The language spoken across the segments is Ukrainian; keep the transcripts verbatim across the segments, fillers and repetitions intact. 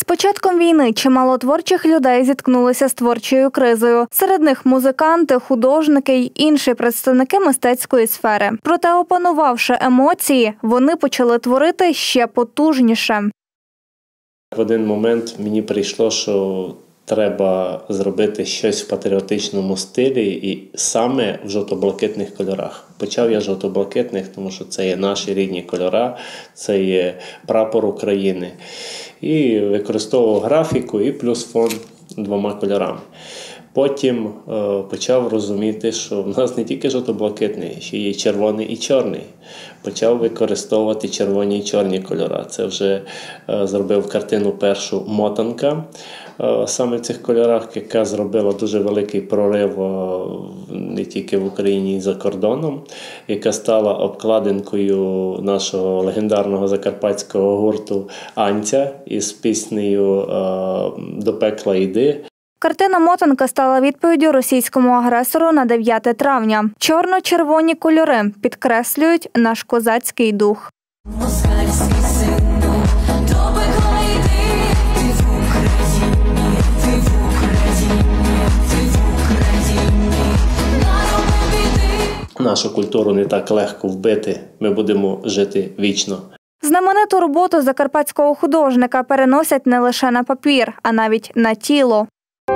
початком війни чимало творчих людей зіткнулися з творчою кризою. Серед них музиканти, художники й інші представники мистецької сфери. Проте, опанувавши емоції, вони почали творити ще потужніше. В один момент мені прийшло, що треба зробити щось в патріотичному стилі і саме в жовто-блакитних кольорах. Почав я з жовто-блакитних, тому що це є наші рідні кольори, це є прапор України. І використовував графіку і плюс фон двома кольорами. Потім е, почав розуміти, що в нас не тільки жовто-блакитний, ще є червоний і чорний. Почав використовувати червоні і чорні кольори. Це вже е, зробив картину першу «Мотанка», е, саме в цих кольорах, яка зробила дуже великий прорив е, не тільки в Україні, і за кордоном, яка стала обкладинкою нашого легендарного закарпатського гурту «Анця» із піснею е, «До пекла йди». Картина «Мотанка» стала відповіддю російському агресору на дев'яте травня. Чорно-червоні кольори підкреслюють наш козацький дух. Москальський сину, до пекла йди, ти в Україні, ти в Україні, ти в Україні, народу біди. Нашу культуру не так легко вбити, ми будемо жити вічно. Знамениту роботу закарпатського художника переносять не лише на папір, а навіть на тіло.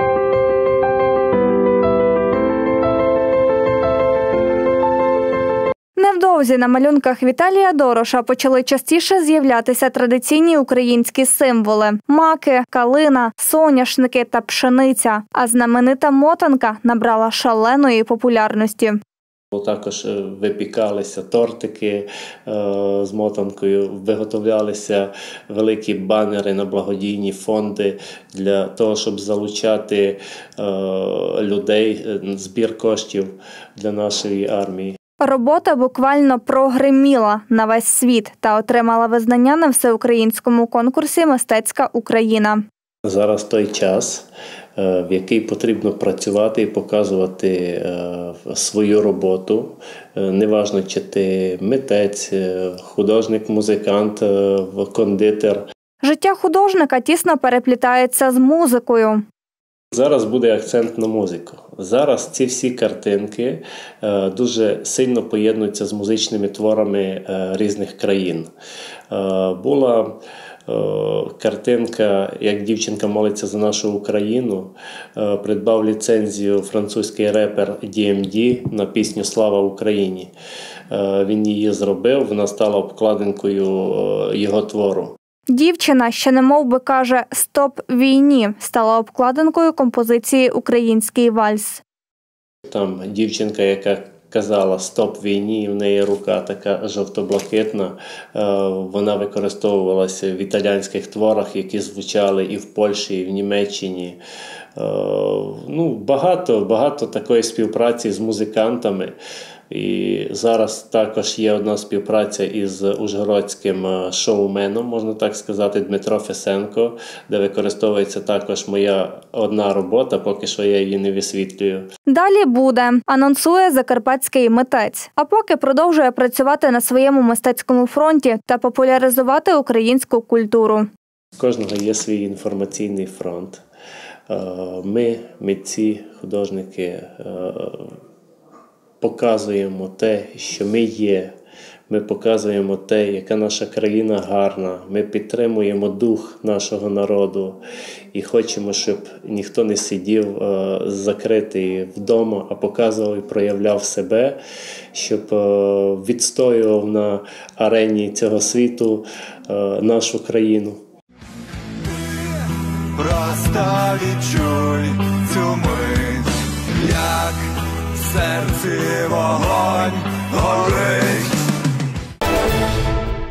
Невдовзі на малюнках Віталія Дороша почали частіше з'являтися традиційні українські символи – маки, калина, соняшники та пшениця. А знаменита мотанка набрала шаленої популярності. Також випікалися тортики е, з мотанкою, виготовлялися великі банери на благодійні фонди для того, щоб залучати е, людей, збір коштів для нашої армії. Робота буквально прогриміла на весь світ та отримала визнання на всеукраїнському конкурсі «Мистецька Україна». Зараз той час, в який потрібно працювати і показувати свою роботу. Неважно, чи ти митець, художник, музикант, кондитер. Життя художника тісно переплітається з музикою. Зараз буде акцент на музику. Зараз ці всі картинки е, дуже сильно поєднуються з музичними творами е, різних країн. Е, була е, картинка, як дівчинка молиться за нашу Україну, е, придбав ліцензію французький репер ді ем ді на пісню «Слава Україні». Е, він її зробив, вона стала обкладинкою е, його твору. Дівчина, що немов би каже «Стоп війні», стала обкладинкою композиції «Український вальс». Там дівчинка, яка казала «Стоп війні», в неї рука така жовто-блакитна, вона використовувалася в італійських творах, які звучали і в Польщі, і в Німеччині. Ну, багато, багато такої співпраці з музикантами. І зараз також є одна співпраця із ужгородським шоуменом, можна так сказати, Дмитро Фесенко, де використовується також моя одна робота, поки що я її не висвітлюю. Далі буде, анонсує закарпатський митець, а поки продовжує працювати на своєму мистецькому фронті та популяризувати українську культуру. У кожного є свій інформаційний фронт. Ми, митці, художники, показуємо те, що ми є. Ми показуємо те, яка наша країна гарна. Ми підтримуємо дух нашого народу і хочемо, щоб ніхто не сидів е, закритий вдома, а показував і проявляв себе, щоб е, відстоював на арені цього світу е, нашу країну. Просто відчуй цю мить, як в серці вогонь горить.